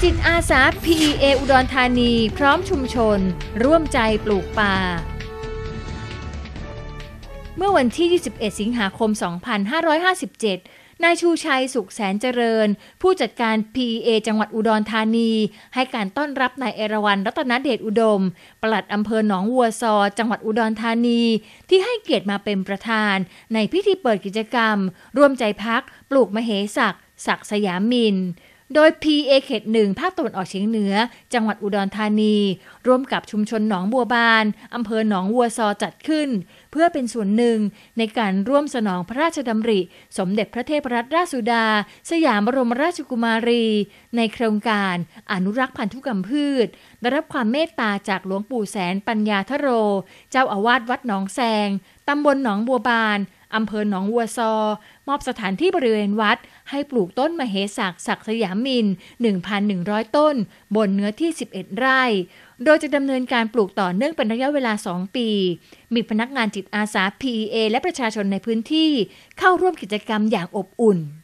จิตอาสา PEA อุดรธานีพร้อมชุมชนร่วมใจปลูกป่าเมื่อวันที่ 21 สิงหาคม 2557 นายชูชัย สุขแสนเจริญผู้จัดการ PEA จังหวัดอุดรธานีให้การต้อนรับนายเอราวัณ รัตนเดชอุดมปลัดอำเภอหนองวัวซอจังหวัดอุดรธานีที่ให้เกียรติมาเป็นประธานในพิธีเปิดกิจกรรมร่วมใจพักปลูกมเหสักศักดิ์สยามินโดย PEA เขต 1 ภาคตะวันออกเฉียงเหนือจังหวัดอุดรธานีร่วมกับชุมชนหนองบัวบานอำเภอหนองวัวซอจัดขึ้นเพื่อเป็นส่วนหนึ่งในการร่วมสนองพระราชดำริสมเด็จพระเทพรัตนราชสุดาสยามบรมราชกุมารีในโครงการอนุรักษ์พันธุกรรมพืชได้รับความเมตตาจากหลวงปู่แสนปัญญาทโรเจ้าอาวาสวัดหนองแซงตำบลหนองบัวบานอำเภอหนองวัวซอมอบสถานที่บริเวณวัดให้ปลูกต้นมเหสักศักดิ์สยามิน 1,100 ต้นบนเนื้อที่ 11 ไร่โดยจะดำเนินการปลูกต่อเนื่องเป็นระยะเวลา 2 ปีมีพนักงานจิตอาสา PEA และประชาชนในพื้นที่เข้าร่วมกิจกรรมอย่างอบอุ่น